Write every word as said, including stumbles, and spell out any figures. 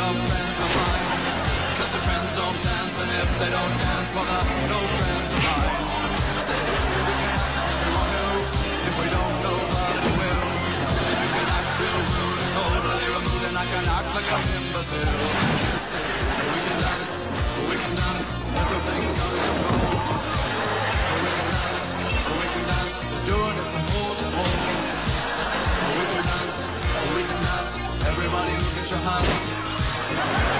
your friends to find. Cause your friends don't dance, and if they don't dance, well, they're no friends of mine. Say, we can act if we want to, if we don't know what it will. Say, you can act real rude and totally removed, and I can act like an imbecile. Say, we can dance, we can dance, everything's out of control. We can dance, we can dance, doing this from pole to pole. We can dance, we can dance, everybody look at your hands.